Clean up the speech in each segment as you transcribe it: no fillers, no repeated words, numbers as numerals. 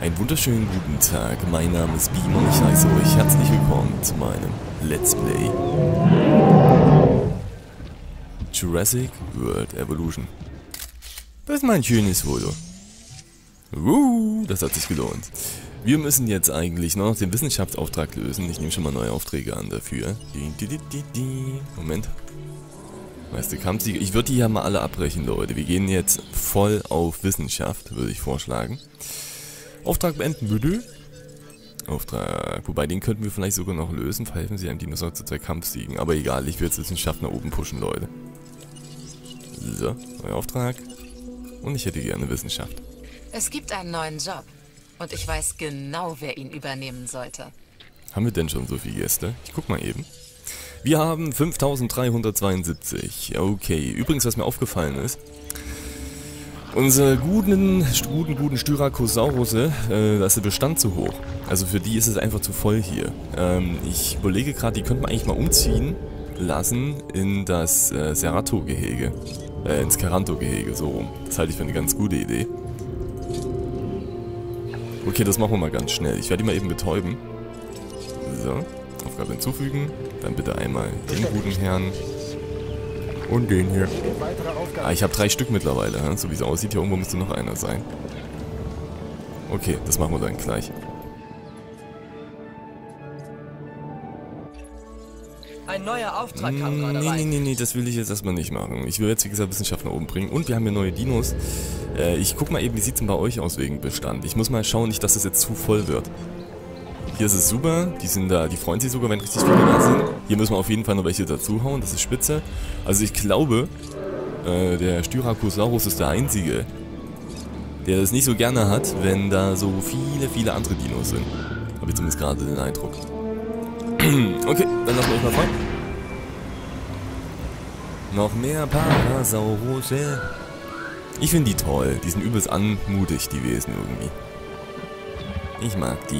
Einen wunderschönen guten Tag, mein Name ist Beam und ich heiße euch herzlich willkommen zu meinem Let's Play Jurassic World Evolution. Das ist mein schönes Foto. Das hat sich gelohnt. Wir müssen jetzt eigentlich noch den Wissenschaftsauftrag lösen. Ich nehme schon mal neue Aufträge an dafür. Moment. Meister Kampfsieger. Ich würde die ja mal alle abbrechen, Leute. Wir gehen jetzt voll auf Wissenschaft, würde ich vorschlagen. Auftrag beenden, bitte. Auftrag. Wobei, den könnten wir vielleicht sogar noch lösen. Verhelfen Sie einem Dinosaurier zu 2 Kampfsiegen. Aber egal, ich will jetzt Wissenschaft nach oben pushen, Leute. So, neuer Auftrag. Und ich hätte gerne Wissenschaft. Es gibt einen neuen Job. Und ich weiß genau, wer ihn übernehmen sollte. Haben wir denn schon so viele Gäste? Ich guck mal eben. Wir haben 5372. Okay, übrigens, was mir aufgefallen ist, unsere guten Styracosaurusse, da ist der Bestand zu hoch. Also für die ist es einfach zu voll hier. Ich überlege gerade, die könnte man eigentlich mal umziehen lassen in das Cerato-Gehege. Ins Caranto-Gehege, so rum. Das halte ich für eine ganz gute Idee. Okay, das machen wir mal ganz schnell. Ich werde die mal eben betäuben. So, Aufgabe hinzufügen. Dann bitte einmal den guten Herrn. Und den hier. Ah, ich habe 3 Stück mittlerweile, so wie es aussieht. Hier irgendwo müsste noch einer sein. Okay, das machen wir dann gleich. Ein neuer Auftrag kam gerade rein. Nee, das will ich jetzt erstmal nicht machen. Ich will jetzt, wie gesagt, Wissenschaft nach oben bringen. Und wir haben hier neue Dinos. Ich guck mal eben, wie sieht es denn bei euch aus wegen Bestand? Ich muss mal schauen, nicht, dass das jetzt zu voll wird. Hier ist es super, die freuen sich sogar, wenn richtig viele da sind. Hier müssen wir auf jeden Fall noch welche dazuhauen, das ist spitze. Also ich glaube, der Styracosaurus ist der Einzige, der das nicht so gerne hat, wenn da so viele andere Dinos sind. Habe ich zumindest gerade den Eindruck. Okay, dann lassen wir euch mal frei. Noch mehr Parasaurusse. Ich finde die toll, die sind übelst anmutig, die Wesen irgendwie. Ich mag die.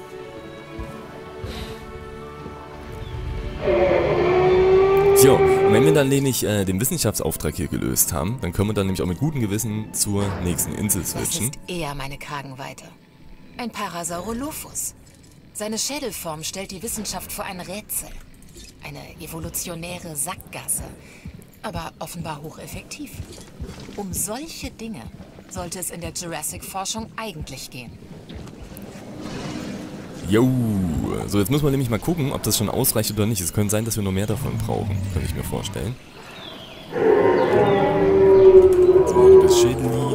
So, und wenn wir dann nämlich den Wissenschaftsauftrag hier gelöst haben, dann können wir dann nämlich auch mit gutem Gewissen zur nächsten Insel switchen. Das ist eher meine Kragenweite. Ein Parasaurolophus. Seine Schädelform stellt die Wissenschaft vor ein Rätsel. Eine evolutionäre Sackgasse. Aber offenbar hocheffektiv. Um solche Dinge sollte es in der Jurassic-Forschung eigentlich gehen. Jo, so jetzt müssen wir nämlich mal gucken, ob das schon ausreicht oder nicht. Es könnte sein, dass wir noch mehr davon brauchen, könnte ich mir vorstellen. So, das Schädeli.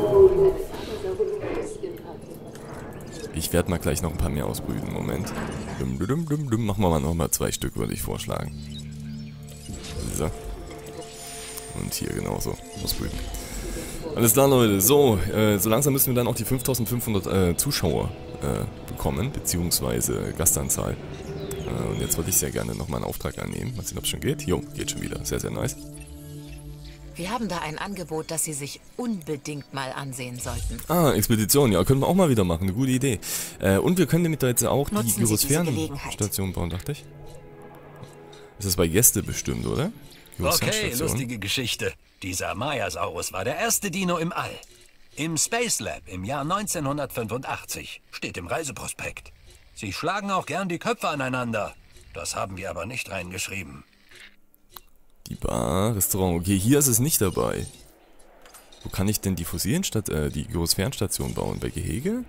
Ich werde mal gleich noch ein paar mehr ausbrüten, Moment. Machen wir mal nochmal 2 Stück, würde ich vorschlagen. So. Und hier genauso ausbrüten. Alles klar, Leute. So, so langsam müssen wir dann auch die 5500 Zuschauer bekommen, beziehungsweise Gastanzahl. Und jetzt würde ich sehr gerne nochmal einen Auftrag annehmen. Mal sehen, ob es schon geht. Jo, geht schon wieder. Sehr, sehr nice. Wir haben da ein Angebot, das Sie sich unbedingt mal ansehen sollten. Ah, Expedition. Ja, können wir auch mal wieder machen. Eine gute Idee. Und wir können damit da jetzt auch die Gyrosphärenstation bauen, dachte ich. Ist das bei Gäste bestimmt, oder? Okay, lustige Geschichte. Dieser Mayasaurus war der erste Dino im All. Im Space Lab im Jahr 1985. Steht im Reiseprospekt. Sie schlagen auch gern die Köpfe aneinander. Das haben wir aber nicht reingeschrieben. Die Bar, Restaurant. Okay, hier ist es nicht dabei. Wo kann ich denn die die Gyrosphärenstation bauen? Bei Gehege?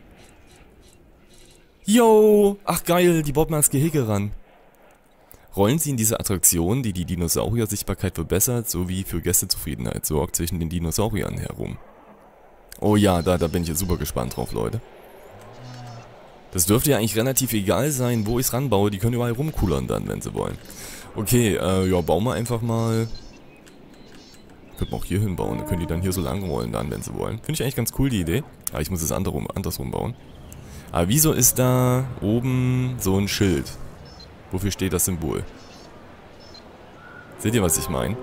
Yo! Ach geil, die baut man ans Gehege ran. Rollen Sie in diese Attraktion, die die Dinosaurier-Sichtbarkeit verbessert, sowie für Gästezufriedenheit sorgt, zwischen den Dinosauriern herum. Oh ja, da bin ich jetzt super gespannt drauf, Leute. Das dürfte ja eigentlich relativ egal sein, wo ich es ranbaue. Die können überall rumkullern dann, wenn sie wollen. Okay, ja, bauen wir einfach mal. Könnten wir auch hier hinbauen. Dann können die dann hier so lang rollen dann, wenn sie wollen. Finde ich eigentlich ganz cool, die Idee. Aber ich muss es andersrum bauen. Aber wieso ist da oben so ein Schild? Wofür steht das Symbol? Seht ihr, was ich meine?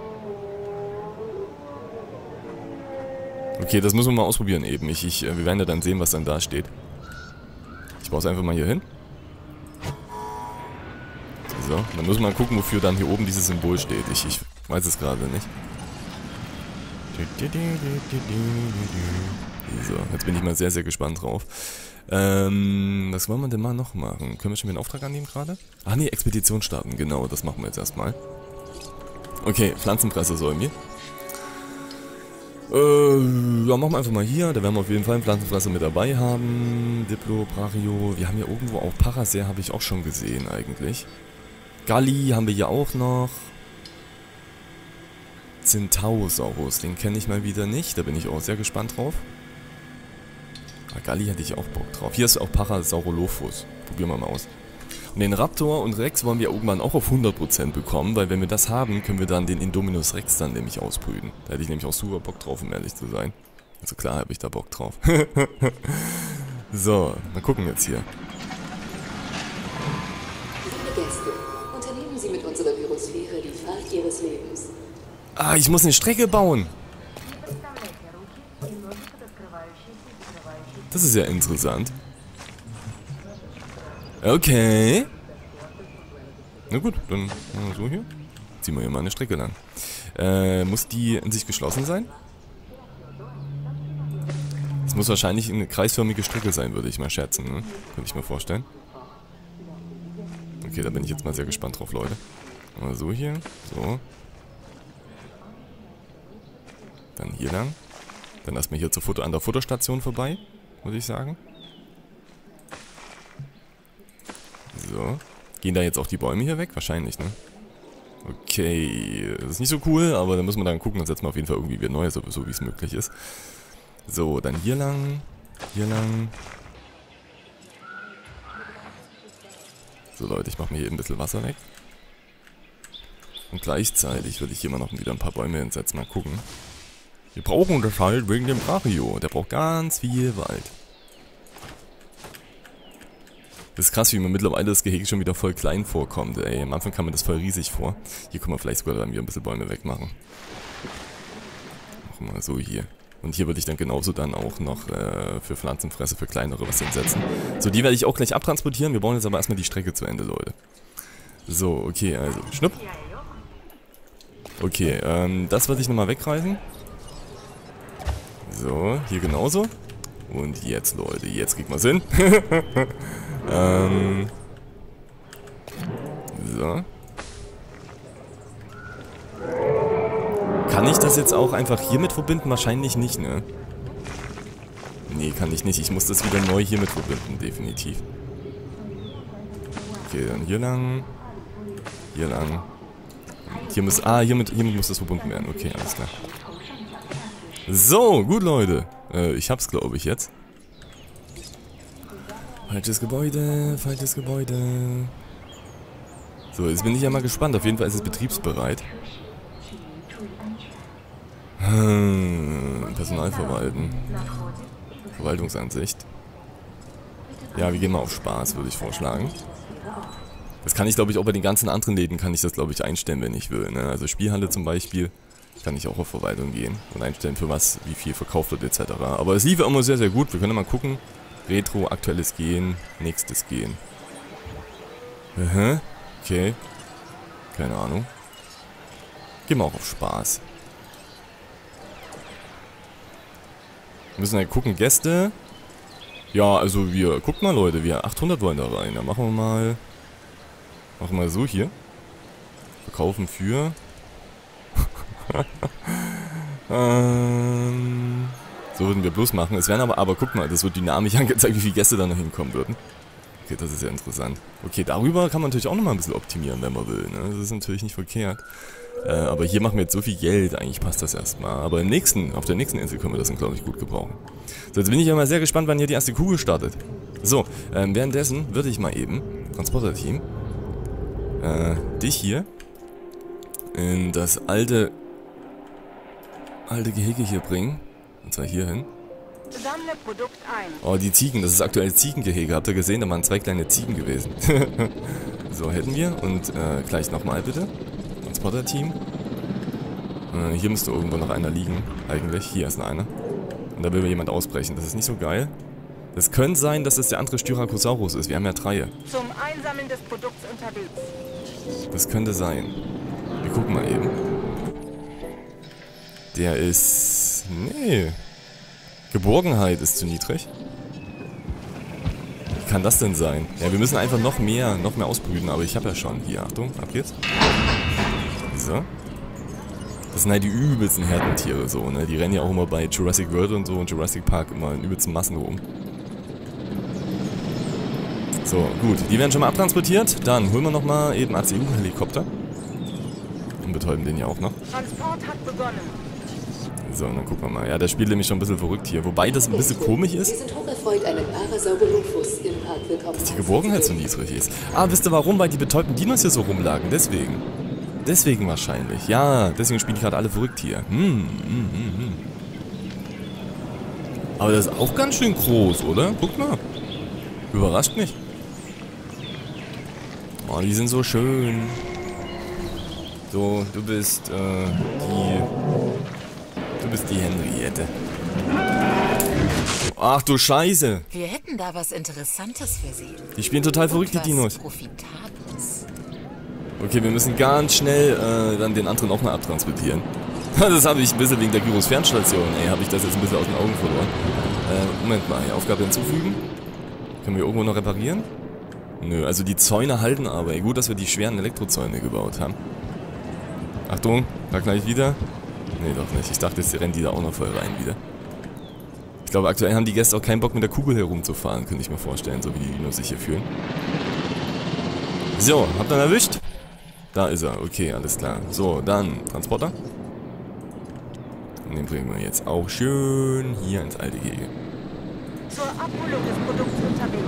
Okay, das müssen wir mal ausprobieren eben. Wir werden ja dann sehen, was dann da steht. Ich baue es einfach mal hier hin. So, dann müssen wir mal gucken, wofür dann hier oben dieses Symbol steht. Ich weiß es gerade nicht. So, jetzt bin ich mal sehr, sehr gespannt drauf. Was wollen wir denn mal noch machen? Können wir schon wieder einen Auftrag annehmen gerade? Ach nee, Expedition starten, genau, das machen wir jetzt erstmal. Okay, Pflanzenfresser-Säumchen. Ja, machen wir einfach mal hier. Da werden wir auf jeden Fall einen Pflanzenfresser mit dabei haben. Diplo, Brachio. Wir haben hier irgendwo auch Parasaur, habe ich auch schon gesehen eigentlich. Galli haben wir hier auch noch. Centaurosaurus, den kenne ich mal wieder nicht. Da bin ich auch sehr gespannt drauf. Galli hätte ich auch Bock drauf. Hier ist auch Parasaurolophus. Probieren wir mal aus. Und den Raptor und Rex wollen wir irgendwann auch auf 100% bekommen, weil wenn wir das haben, können wir dann den Indominus Rex dann nämlich ausbrüten. Da hätte ich nämlich auch super Bock drauf, um ehrlich zu sein. Also klar habe ich da Bock drauf. So, mal gucken jetzt hier. Liebe Gäste, unternehmen Sie mit unserer Virosphäre die Fahrt Ihres Lebens. Ah, ich muss eine Strecke bauen. Das ist ja interessant. Okay. Na gut, dann machen wir so hier. Ziehen wir hier mal eine Strecke lang. Muss die in sich geschlossen sein? Es muss wahrscheinlich eine kreisförmige Strecke sein, würde ich mal schätzen, ne? Könnte ich mir vorstellen. Okay, da bin ich jetzt mal sehr gespannt drauf, Leute. Mal so hier. So. Dann hier lang. Dann lassen wir hier an der Futterstation vorbei, würde ich sagen. So. Gehen da jetzt auch die Bäume hier weg? Wahrscheinlich, ne? Okay. Das ist nicht so cool, aber da müssen wir dann gucken. Dann setzen wir auf jeden Fall irgendwie wieder neue, so wie es möglich ist. So, dann hier lang. Hier lang. So, Leute, ich mache mir hier ein bisschen Wasser weg. Und gleichzeitig würde ich hier mal noch wieder ein paar Bäume hinsetzen. Mal gucken. Wir brauchen das halt wegen dem Brachio. Der braucht ganz viel Wald. Das ist krass, wie mir mittlerweile das Gehege schon wieder voll klein vorkommt, ey. Am Anfang kam mir das voll riesig vor. Hier können wir vielleicht sogar dann wieder ein bisschen Bäume wegmachen. Machen wir mal so hier. Und hier würde ich dann genauso dann auch noch für Pflanzenfresse, für kleinere was hinsetzen. So, die werde ich auch gleich abtransportieren. Wir bauen jetzt aber erstmal die Strecke zu Ende, Leute. So, okay, also, schnupp. Okay, das würde ich nochmal wegreißen. So, hier genauso. Und jetzt, Leute, jetzt kriegt man Sinn. So. Kann ich das jetzt auch einfach hiermit verbinden? Wahrscheinlich nicht, ne? Nee, kann ich nicht. Ich muss das wieder neu hiermit verbinden, definitiv. Okay, dann hier lang. Hier lang. Und hier muss... Ah, hiermit muss das verbunden werden. Okay, alles klar. So, gut, Leute. Ich hab's, glaube ich, jetzt. Falsches Gebäude, falsches Gebäude. So, jetzt bin ich ja mal gespannt. Auf jeden Fall ist es betriebsbereit. Personal verwalten. Verwaltungsansicht. Ja, wir gehen mal auf Spaß, würde ich vorschlagen. Das kann ich, glaube ich, auch bei den ganzen anderen Läden kann ich das, glaube ich, einstellen, wenn ich will. Ne? Also Spielhalle zum Beispiel kann ich auch auf Verwaltung gehen und einstellen, für was, wie viel verkauft wird, etc. Aber es lief immer sehr, sehr gut. Wir können mal gucken. Retro, aktuelles Gehen, nächstes Gehen. Aha, okay. Keine Ahnung. Gehen wir auch auf Spaß. Wir müssen halt gucken, Gäste. Ja, also guckt mal, Leute, wir 800 wollen da rein. Dann machen wir mal so hier. Verkaufen für... So würden wir bloß machen. Es werden aber guck mal, das wird dynamisch angezeigt, wie viele Gäste da noch hinkommen würden. Okay, das ist ja interessant. Okay, darüber kann man natürlich auch nochmal ein bisschen optimieren, wenn man will. Ne? Das ist natürlich nicht verkehrt. Aber hier machen wir jetzt so viel Geld, eigentlich passt das erstmal. Aber auf der nächsten Insel können wir das dann, glaube ich, gut gebrauchen. So, jetzt bin ich ja mal sehr gespannt, wann hier die erste Kugel startet. So, währenddessen würde ich mal eben, Transporter-Team, dich hier in das alte Gehege hier bringen. Und zwar hier hin. Sammle Produkt ein. Oh, die Ziegen, das ist aktuell Ziegengehege. Habt ihr gesehen? Da waren 2 kleine Ziegen gewesen. So, hätten wir. Und gleich nochmal bitte. Transporter-Team. Hier müsste irgendwo noch einer liegen. Eigentlich. Hier ist noch einer. Und da will mir jemand ausbrechen. Das ist nicht so geil. Das könnte sein, dass das der andere Styracosaurus ist. Wir haben ja 3. Zum Einsammeln des Produkts unterwegs. Das könnte sein. Wir gucken mal eben. Der ist... Nee. Geborgenheit ist zu niedrig. Wie kann das denn sein? Ja, wir müssen einfach noch mehr ausbrüten, aber ich habe ja schon. Hier, Achtung, ab geht's. So. Das sind halt die übelsten Herdentiere so, ne? Die rennen ja auch immer bei Jurassic World und so und Jurassic Park immer in übelsten Massen rum. So, gut. Die werden schon mal abtransportiert. Dann holen wir nochmal eben ACU-Helikopter. Und betäuben den ja auch noch. Transport hat begonnen. So, dann gucken wir mal. Ja, das Spiel ist nämlich schon ein bisschen verrückt hier. Wobei das ein bisschen komisch ist. Wir sind hocherfreut, einen Parasaurolophus im Park willkommen. Dass die Geborgenheit so niedrig ist. Ah, wisst ihr warum? Weil die betäubten Dinos hier so rumlagen. Deswegen. Deswegen wahrscheinlich. Ja, deswegen spielen die gerade alle verrückt hier. Aber das ist auch ganz schön groß, oder? Guck mal. Überrascht mich. Oh, die sind so schön. So, du bist die Henriette. Ach du Scheiße. Wir hätten da was Interessantes für Sie. Die spielen total verrückt, die Dinos. Profitables. Okay, wir müssen ganz schnell dann den anderen auch mal abtransportieren. Das habe ich ein bisschen wegen der Gyros Fernstation. Ey, habe ich das jetzt ein bisschen aus den Augen verloren. Moment mal, hier, Aufgabe hinzufügen. Können wir irgendwo noch reparieren? Nö, also die Zäune halten aber. Ey, gut, dass wir die schweren Elektrozäune gebaut haben. Achtung, da gleich wieder. Nee, doch nicht. Ich dachte, jetzt rennen die da auch noch voll rein wieder. Ich glaube, aktuell haben die Gäste auch keinen Bock, mit der Kugel herumzufahren, könnte ich mir vorstellen, so wie die Dinos sich hier fühlen. So, habt ihr ihn erwischt? Da ist er, okay, alles klar. So, dann Transporter. Und den bringen wir jetzt auch schön hier ins alte Gehege. Zur Abholung des Produkts unterwegs.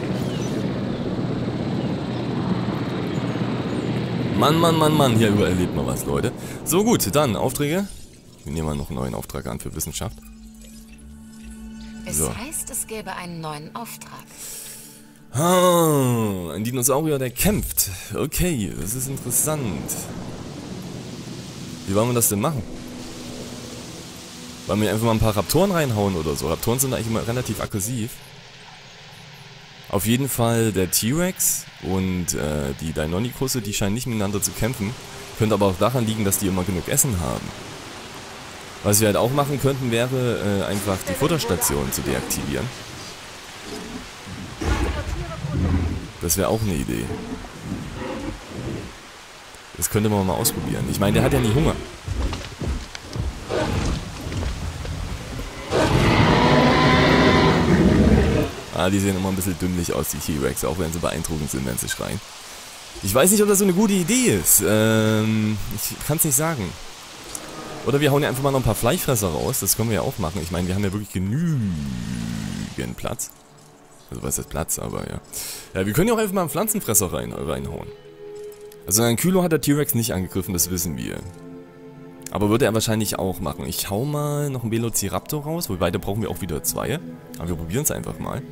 Mann, hier überall erlebt man was, Leute. So, gut, dann Aufträge. Wir nehmen mal noch einen neuen Auftrag an für Wissenschaft. Es So. heißt, es gäbe einen neuen Auftrag. Ah, ein Dinosaurier, der kämpft. Okay, das ist interessant. Wie wollen wir das denn machen? Wollen wir einfach mal ein paar Raptoren reinhauen oder so? Raptoren sind eigentlich immer relativ aggressiv. Auf jeden Fall der T-Rex und die Deinonychusse, die scheinen nicht miteinander zu kämpfen. Könnte aber auch daran liegen, dass die immer genug Essen haben. Was wir halt auch machen könnten, wäre einfach die Futterstation zu deaktivieren. Das wäre auch eine Idee. Das könnte man mal ausprobieren. Ich meine, der hat ja nie Hunger. Ah, die sehen immer ein bisschen dümmlich aus, die T-Rex, auch wenn sie beeindruckend sind, wenn sie schreien. Ich weiß nicht, ob das so eine gute Idee ist. Ich kann es nicht sagen. Oder wir hauen ja einfach mal noch ein paar Fleischfresser raus. Das können wir ja auch machen. Ich meine, wir haben ja wirklich genügend Platz. Also was ist Platz, aber ja. Ja, wir können ja auch einfach mal einen Pflanzenfresser reinhauen. Also ein Kylo hat der T-Rex nicht angegriffen, das wissen wir. Aber würde er wahrscheinlich auch machen. Ich hau mal noch einen Velociraptor raus, wobei da brauchen wir auch wieder 2. Aber wir probieren es einfach mal.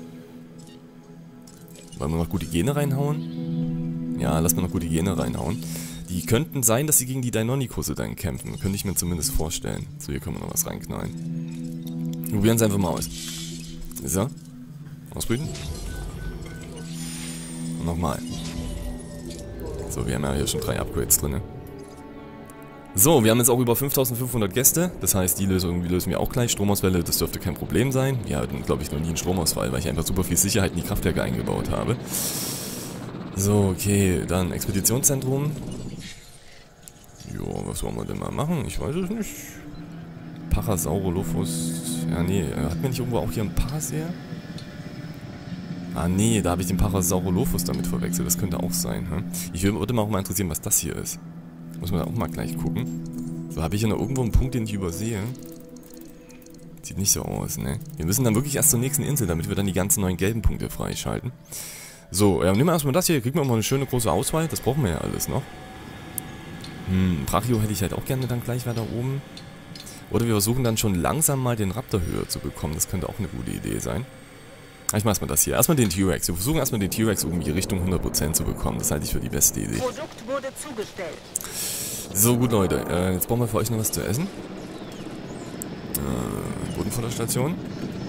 Wollen wir noch gute Gene reinhauen? Ja, lass mal noch gute Gene reinhauen. Die könnten sein, dass sie gegen die Deinonychusse dann kämpfen. Könnte ich mir zumindest vorstellen. So, hier können wir noch was reinknallen. Wir probieren es einfach mal aus. So. Ausbrüten. Und nochmal. So, wir haben ja hier schon 3 Upgrades drin. So, wir haben jetzt auch über 5500 Gäste. Das heißt, die lösen wir auch gleich. Stromausfälle, das dürfte kein Problem sein. Wir hatten, glaube ich, noch nie einen Stromausfall, weil ich einfach super viel Sicherheit in die Kraftwerke eingebaut habe. So, okay, dann Expeditionszentrum. Jo, was wollen wir denn mal machen? Ich weiß es nicht. Parasaurolophus. Ja, nee, hatten wir nicht irgendwo auch hier einen Parasaur? Ah, nee, da habe ich den Parasaurolophus damit verwechselt. Das könnte auch sein, hm? Ich würde mal auch mal interessieren, was das hier ist. Muss man da auch mal gleich gucken. So, habe ich hier noch irgendwo einen Punkt, den ich übersehe? Sieht nicht so aus, ne? Wir müssen dann wirklich erst zur nächsten Insel, damit wir dann die ganzen neuen gelben Punkte freischalten. So, nehmen wir erstmal das hier. Kriegen wir mal eine schöne große Auswahl. Das brauchen wir ja alles noch. Brachio hätte ich halt auch gerne dann gleich weiter oben. Oder wir versuchen dann schon langsam mal den Raptor höher zu bekommen. Das könnte auch eine gute Idee sein. Ich mach erstmal das hier. Erstmal den T-Rex. Wir versuchen erstmal den T-Rex irgendwie Richtung 100% zu bekommen. Das halte ich für die beste Idee. Produkt wurde zugestellt. So, gut, Leute. Jetzt brauchen wir für euch noch was zu essen. Bodenfutterstation.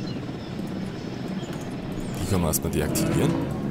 Die können wir erstmal deaktivieren.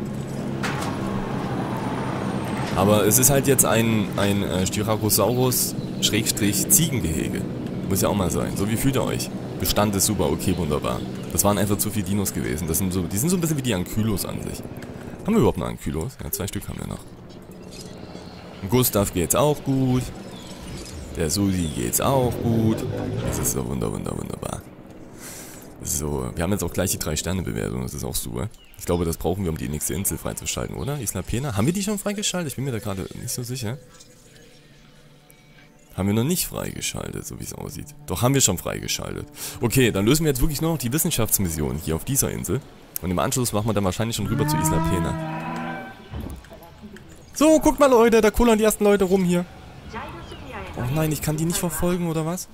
Aber es ist halt jetzt ein Styracosaurus-Ziegengehege. Muss ja auch mal sein. So, wie fühlt ihr euch? Bestand ist super, okay, wunderbar. Das waren einfach zu viele Dinos gewesen. Das sind so, die sind so ein bisschen wie die Ankylos an sich. Haben wir überhaupt noch Ankylos? Ja, 2 Stück haben wir noch. Und Gustav geht's auch gut. Der Susi geht's auch gut. Das ist so wunderbar. So, wir haben jetzt auch gleich die 3-Sterne-Bewertung, das ist auch super. Ich glaube, das brauchen wir, um die nächste Insel freizuschalten, oder? Isla Pena. Haben wir die schon freigeschaltet? Ich bin mir da gerade nicht so sicher. Haben wir noch nicht freigeschaltet, so wie es aussieht. Doch, haben wir schon freigeschaltet. Okay, dann lösen wir jetzt wirklich nur noch die Wissenschaftsmission hier auf dieser Insel. Und im Anschluss machen wir dann wahrscheinlich schon rüber zu Isla Pena. So, guckt mal, Leute, da kullern die ersten Leute rum hier. Oh nein, ich kann die nicht verfolgen, oder was?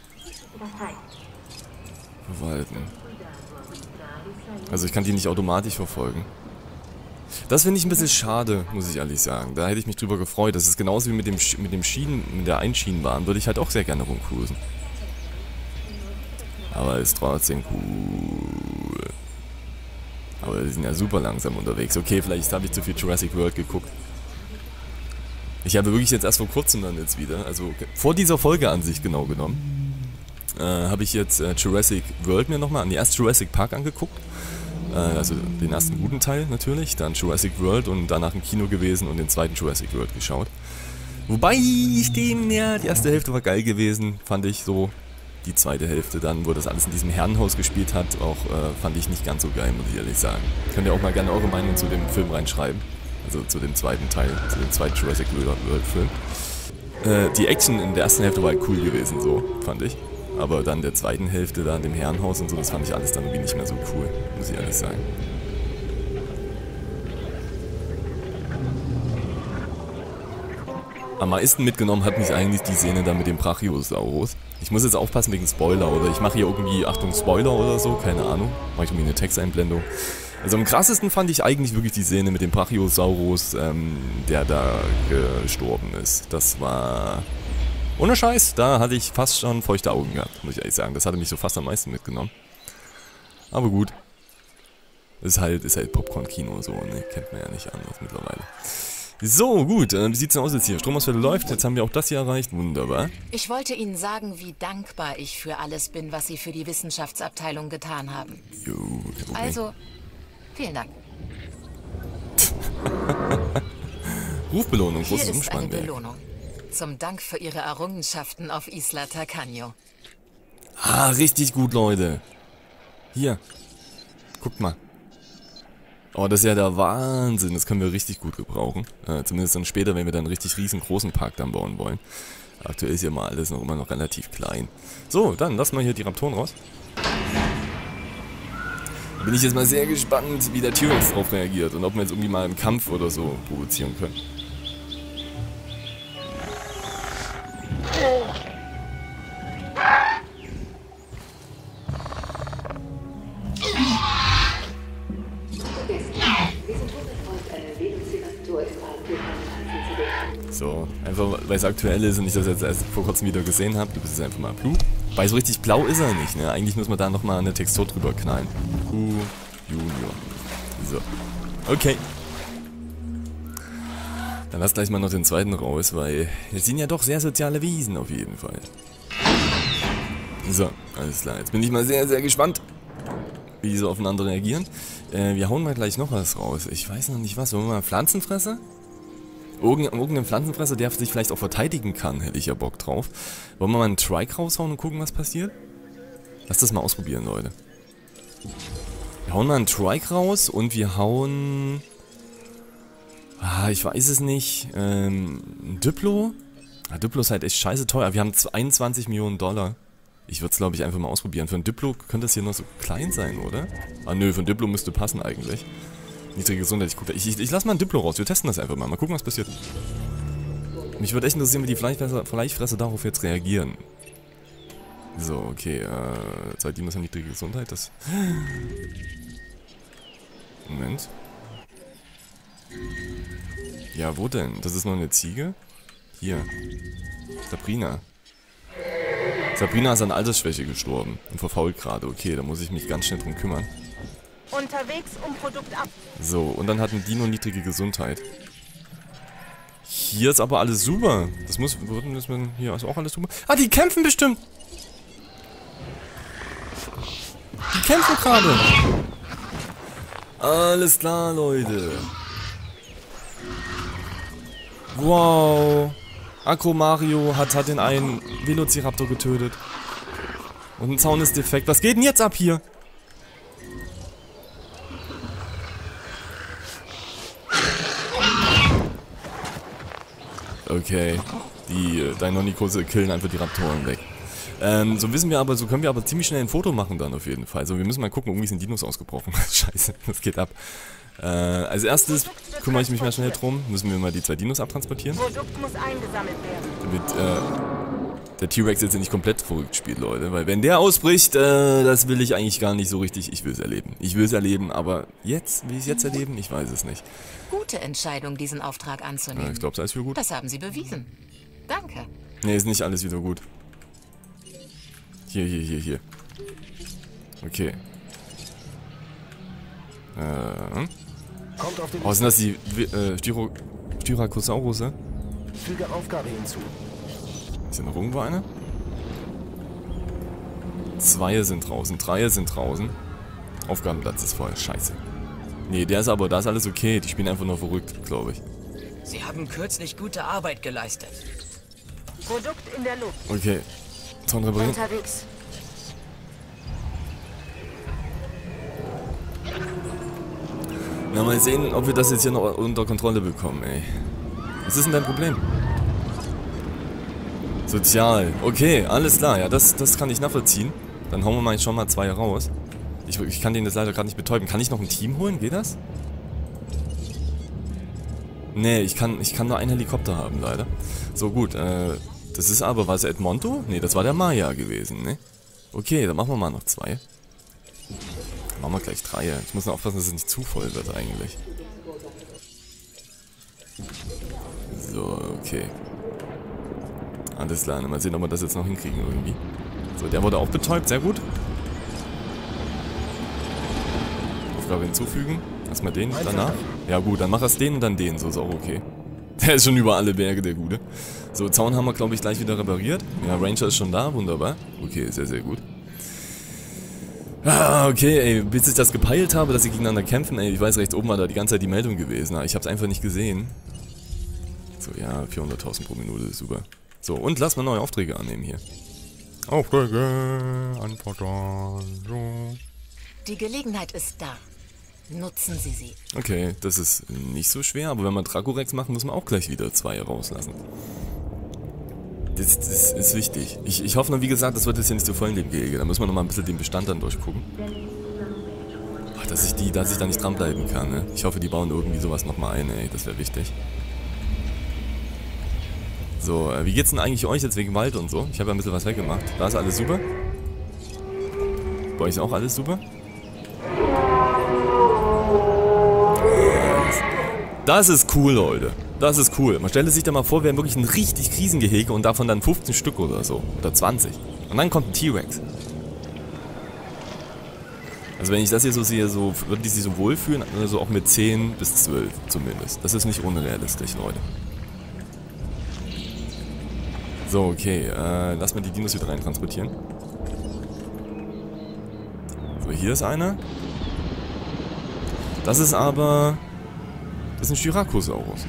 Verwalten. Also ich kann die nicht automatisch verfolgen. Das finde ich ein bisschen schade, muss ich ehrlich sagen. Da hätte ich mich drüber gefreut. Das ist genauso wie mit der Einschienenbahn. Würde ich halt auch sehr gerne rumcruisen. Aber ist trotzdem cool. Aber die sind ja super langsam unterwegs. Okay, vielleicht habe ich zu viel Jurassic World geguckt. Ich habe wirklich jetzt erst vor kurzem dann jetzt wieder, also vor dieser Folge an sich genau genommen, habe ich jetzt Jurassic World mir nochmal, erst Jurassic Park angeguckt. Also den ersten guten Teil natürlich, dann Jurassic World und danach im Kino gewesen und den zweiten Jurassic World geschaut. Wobei die erste Hälfte war geil gewesen, fand ich so. Die zweite Hälfte dann, wo das alles in diesem Herrenhaus gespielt hat, auch fand ich nicht ganz so geil, muss ich ehrlich sagen. Könnt ihr auch mal gerne eure Meinung zu dem Film reinschreiben. Also zu dem zweiten Teil, zu dem zweiten Jurassic World Film. Die Action in der ersten Hälfte war cool gewesen, so, fand ich. Aber dann der zweiten Hälfte da in dem Herrenhaus und so, das fand ich alles dann irgendwie nicht mehr so cool, muss ich ehrlich sagen. Am meisten mitgenommen hat mich eigentlich die Szene da mit dem Brachiosaurus. Ich muss jetzt aufpassen wegen Spoiler, oder ich mache hier irgendwie, Achtung, Spoiler oder so, keine Ahnung. Mache ich irgendwie eine Texteinblendung. Also am krassesten fand ich eigentlich wirklich die Szene mit dem Brachiosaurus, der da gestorben ist. Das war... Ohne Scheiß, da hatte ich fast schon feuchte Augen gehabt, muss ich ehrlich sagen. Das hatte mich so fast am meisten mitgenommen. Aber gut. Ist halt Popcorn-Kino so, ne? Kennt man ja nicht anders mittlerweile. So, gut, wie sieht's denn aus jetzt hier? Stromausfälle läuft, jetzt haben wir auch das hier erreicht, wunderbar. Ich wollte Ihnen sagen, wie dankbar ich für alles bin, was Sie für die Wissenschaftsabteilung getan haben. Jo, okay. Also, vielen Dank. Rufbelohnung, Hier großes ist eine Umspannwerk. Belohnung. Zum Dank für Ihre Errungenschaften auf Isla Tacaño. Ah, richtig gut, Leute. Hier. Guckt mal. Oh, das ist ja der Wahnsinn. Das können wir richtig gut gebrauchen. Zumindest dann später, wenn wir dann einen richtig riesengroßen Park dann bauen wollen. Aktuell ist ja mal alles noch immer noch relativ klein. So, dann lassen wir hier die Raptoren raus. Da bin ich jetzt mal sehr gespannt, wie der T-Rex drauf reagiert. Und ob wir jetzt irgendwie mal einen Kampf oder so provozieren können. So, einfach weil es aktuell ist und ich das jetzt erst vor kurzem wieder gesehen habe. Du bist jetzt einfach mal Blue. Weil so richtig blau ist er nicht, ne? Eigentlich muss man da nochmal eine Textur drüber knallen. Junior. So. Okay. Dann lass gleich mal noch den zweiten raus, weil wir sind ja doch sehr soziale Wesen auf jeden Fall. So, alles klar. Jetzt bin ich mal sehr, sehr gespannt, wie die so aufeinander reagieren. Wir hauen mal gleich noch was raus. Ich weiß noch nicht was. Wollen wir mal Pflanzenfresser? Irgendeinen Pflanzenfresser, der sich vielleicht auch verteidigen kann, hätte ich ja Bock drauf. Wollen wir mal einen Trike raushauen und gucken, was passiert? Lass das mal ausprobieren, Leute. Wir hauen mal einen Trike raus und wir hauen... ich weiß es nicht. Ein Diplo? Diplo ist halt echt scheiße teuer. Wir haben 21 Millionen $. Ich würde es, glaube ich, einfach mal ausprobieren. Für ein Diplo könnte das hier noch so klein sein, oder? Nö, für ein Diplo müsste passen eigentlich. Niedrige Gesundheit, ich lasse mal ein Diplo raus, wir testen das einfach mal, mal gucken, was passiert. Mich würde echt interessieren, wie die Fleischfresser darauf jetzt reagieren. So, okay, zwei Dinos haben niedrige Gesundheit, das... Moment. Ja, wo denn? Das ist noch eine Ziege? Hier. Sabrina. Sabrina ist an Altersschwäche gestorben und verfault gerade, okay, da muss ich mich ganz schnell drum kümmern. Unterwegs, um Produkt ab. So, und dann hat ein Dino niedrige Gesundheit. Hier ist aber alles super. Hier ist auch alles super. Die kämpfen bestimmt. kämpfen gerade. Alles klar, Leute. Wow. Akro Mario hat den einen Velociraptor getötet. Und ein Zaun ist defekt. Was geht denn jetzt ab hier? Okay. Die Deinonychose killen einfach die Raptoren weg. So können wir aber ziemlich schnell ein Foto machen dann auf jeden Fall. Also wir müssen mal gucken, irgendwie sind Dinos ausgebrochen. Scheiße, das geht ab. Als erstes kümmere ich mich mal schnell drum. Müssen wir mal die 2 Dinos abtransportieren. Produkt muss eingesammelt werden. Damit der T-Rex jetzt nicht komplett verrückt spielt, Leute. Weil wenn der ausbricht, das will ich eigentlich gar nicht so richtig. Ich will es erleben. Ich will es erleben, aber jetzt, will ich es jetzt erleben? Ich weiß es nicht. Gute Entscheidung, diesen Auftrag anzunehmen. Ja, ich glaube, es ist alles wieder gut. Das haben Sie bewiesen. Danke. Nee, ist nicht alles wieder gut. Hier. Okay. Kommt auf den Oh, sind das die Styracosaurus? Füge Aufgabe hinzu. Ist hier noch irgendwo eine? 2 sind draußen, 3 sind draußen. Aufgabenplatz ist voll, scheiße. Nee, da ist alles okay. Die spielen einfach nur verrückt, glaube ich. Sie haben kürzlich gute Arbeit geleistet. Produkt in der Luft. Okay. Zaun reparieren. Unterwegs. Na, mal sehen, ob wir das jetzt hier noch unter Kontrolle bekommen, ey. Was ist denn dein Problem? Sozial. Okay, alles klar. Ja, das kann ich nachvollziehen. Dann hauen wir mal schon mal 2 raus. Ich kann den jetzt leider gerade nicht betäuben. Kann ich noch ein Team holen? Geht das? Nee, ich kann nur einen Helikopter haben, leider. So, gut. Das ist aber, war es Edmonto? Nee, das war der Maya gewesen, ne? Okay, dann machen wir mal noch 2. Machen wir gleich 3. Ich muss nur aufpassen, dass es nicht zu voll wird eigentlich. So, okay. Alles klar, mal sehen, ob wir das jetzt noch hinkriegen irgendwie. So, der wurde auch betäubt, sehr gut. Aufgabe hinzufügen. Erstmal den, danach. Ja gut, dann mach erst den und dann den, so ist auch okay. Der ist schon über alle Berge, der Gute. So, Zaun haben wir, glaube ich, gleich wieder repariert. Ja, Ranger ist schon da, wunderbar. Okay, sehr, sehr gut. Ah, okay, ey, bis ich das gepeilt habe, dass sie gegeneinander kämpfen, ey, ich weiß, rechts oben war da die ganze Zeit die Meldung gewesen, aber ich hab's einfach nicht gesehen. So, ja, 400.000 pro Minute, super. So, und lass mal neue Aufträge annehmen hier. Aufträge, anfordern, so. Die Gelegenheit ist da. Nutzen Sie sie. Okay, das ist nicht so schwer, aber wenn wir Dracorex machen, muss man auch gleich wieder 2 rauslassen. Das ist wichtig. Ich hoffe nur, wie gesagt, das wird jetzt hier nicht so voll in dem Gehege. Da müssen wir noch mal ein bisschen den Bestand dann durchgucken. Ach, dass ich da nicht dranbleiben kann, ne? Ich hoffe, die bauen irgendwie sowas nochmal ein, ey. Das wäre wichtig. So, wie geht's denn eigentlich euch jetzt wegen Wald und so? Ich habe ja ein bisschen was weggemacht. Da ist alles super. Bei euch ist auch alles super? Das ist cool, Leute. Das ist cool. Man stelle sich da mal vor, wir haben wirklich ein richtig Krisengehege und davon dann 15 Stück oder so. Oder 20. Und dann kommt ein T-Rex. Also wenn ich das hier so sehe, so würden die sich so wohlfühlen, also auch mit 10 bis 12 zumindest. Das ist nicht unrealistisch, Leute. So, okay. Lass mal die Dinos wieder rein transportieren. So, hier ist einer. Das ist aber... Das ist ein Styracosaurus.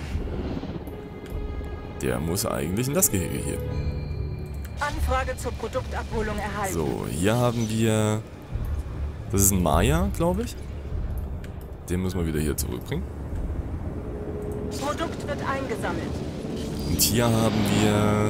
Der muss eigentlich in das Gehege hier. Anfrage zur Produktabholung erhalten. So, hier haben wir... Das ist ein Maya, glaube ich. Den müssen wir wieder hier zurückbringen. Produkt wird eingesammelt. Und hier haben wir...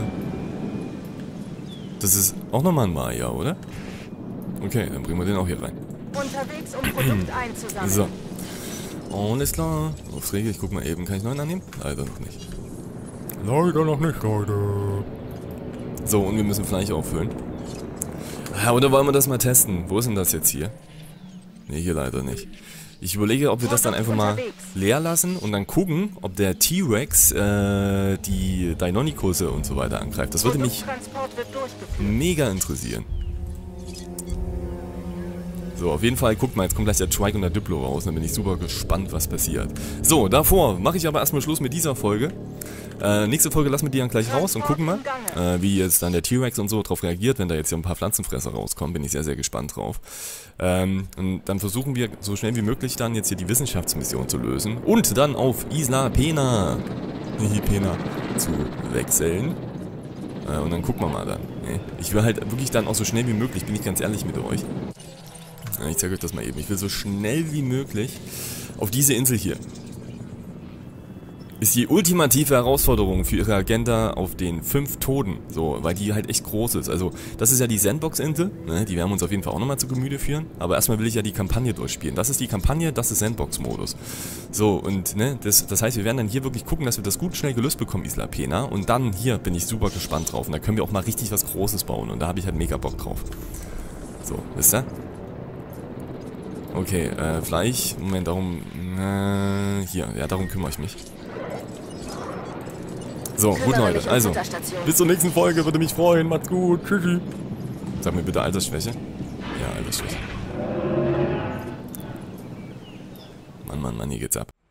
Das ist auch nochmal ein Maya, oder? Okay, dann bringen wir den auch hier rein. Unterwegs, um Produkt einzusammeln. So. Alles klar. Aufträge, ich guck mal eben. Kann ich neuen annehmen? Leider noch nicht. Leider noch nicht, Leute. So, und wir müssen Fleisch auffüllen. Oder wollen wir das mal testen? Wo ist denn das jetzt hier? Ne, hier leider nicht. Ich überlege, ob wir das dann einfach mal leer lassen und dann gucken, ob der T-Rex die Deinonychose und so weiter angreift. Das würde mich mega interessieren. So, auf jeden Fall, guckt mal, jetzt kommt gleich der Trike und der Diplo raus. Dann bin ich super gespannt, was passiert. So, davor mache ich aber erstmal Schluss mit dieser Folge. Nächste Folge lassen wir die dann gleich raus und gucken mal, wie jetzt dann der T-Rex und so drauf reagiert, wenn da jetzt hier ein paar Pflanzenfresser rauskommen. Bin ich sehr, sehr gespannt drauf. Und dann versuchen wir so schnell wie möglich dann jetzt hier die Wissenschaftsmission zu lösen und dann auf Isla Pena zu wechseln. Und dann gucken wir mal dann. Ich will halt wirklich dann auch so schnell wie möglich, bin ich ganz ehrlich mit euch. Ich zeige euch das mal eben. Ich will so schnell wie möglich auf diese Insel hier. Ist die ultimative Herausforderung für ihre Agenda auf den 5 Toten. So, weil die halt echt groß ist. Also, das ist ja die Sandbox-Insel. Ne? Die werden wir uns auf jeden Fall auch nochmal zu Gemüte führen. Aber erstmal will ich ja die Kampagne durchspielen. Das ist die Kampagne, das ist Sandbox-Modus. So, und ne, das heißt, wir werden dann hier wirklich gucken, dass wir das gut schnell gelöst bekommen, Isla Pena. Und dann, hier bin ich super gespannt drauf. Und da können wir auch mal richtig was Großes bauen. Und da habe ich halt mega Bock drauf. So, wisst ihr? Okay, Fleisch. Moment, darum. Hier, ja, darum kümmere ich mich. So, gut Leute, also, bis zur nächsten Folge, würde mich freuen, macht's gut, tschüssi. Sag mir bitte Altersschwäche. Ja, Altersschwäche. Mann, hier geht's ab.